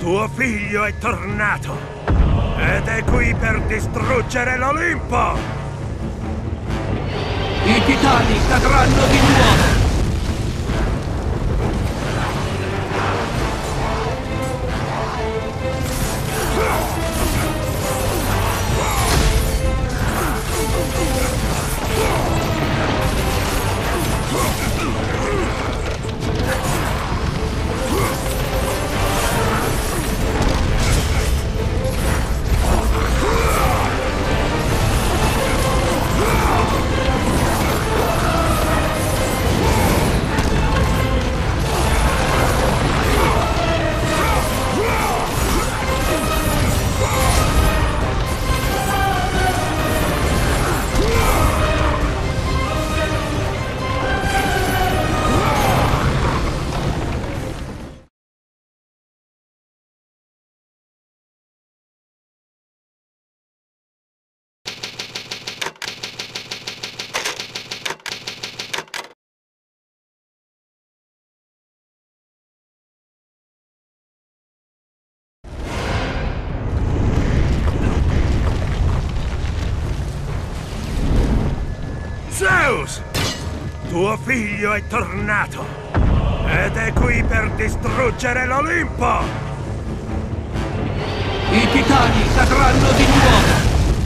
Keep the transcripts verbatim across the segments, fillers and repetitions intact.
Tuo figlio è tornato ed è qui per distruggere l'Olimpo! I titani cadranno di nuovo! Zeus! Tuo figlio è tornato ed è qui per distruggere l'Olimpo! I titani cadranno di nuovo!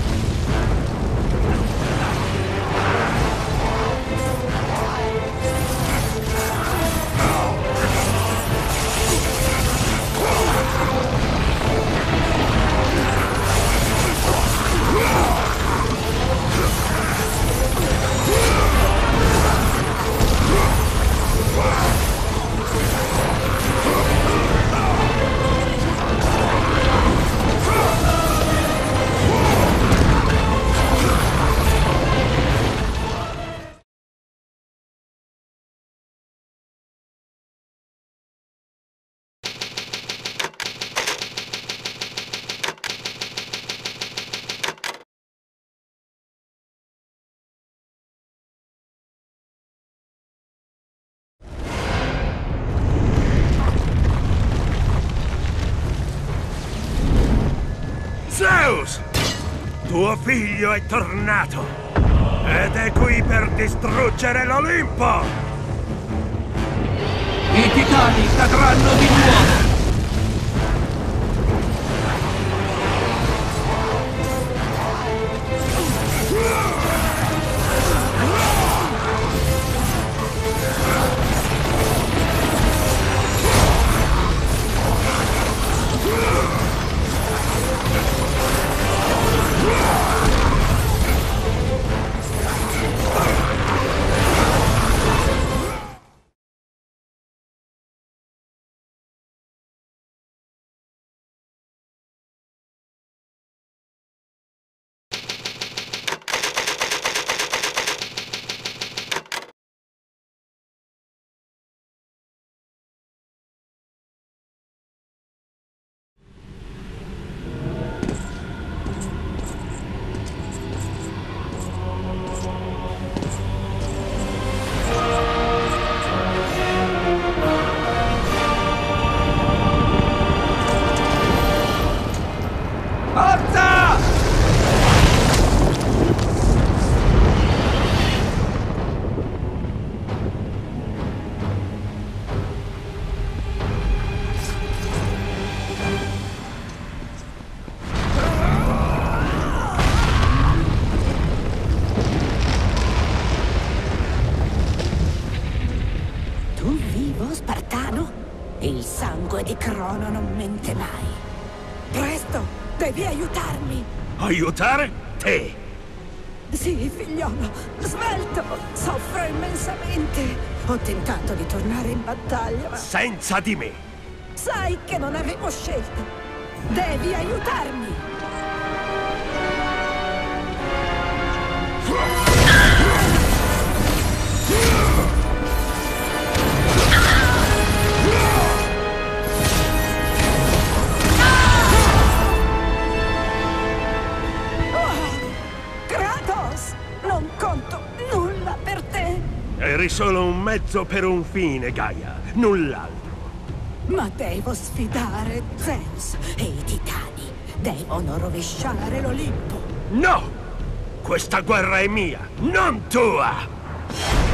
Zeus! Tuo figlio è tornato ed è qui per distruggere l'Olimpo! I titani cadranno di nuovo! Il sangue di Crono non mente mai. Presto, devi aiutarmi. Aiutare? Te? Sì, figliolo, svelto. Soffro immensamente. Ho tentato di tornare in battaglia, ma... Senza di me. Sai che non avevo scelta. Devi aiutarmi. Eri solo un mezzo per un fine, Gaia, null'altro. Ma devo sfidare Zeus e i titani. Devono rovesciare l'Olimpo. No! Questa guerra è mia, non tua!